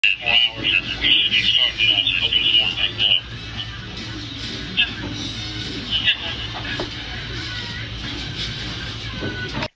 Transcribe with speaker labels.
Speaker 1: More hours, and we should be starting helping some more things up.
Speaker 2: Yeah.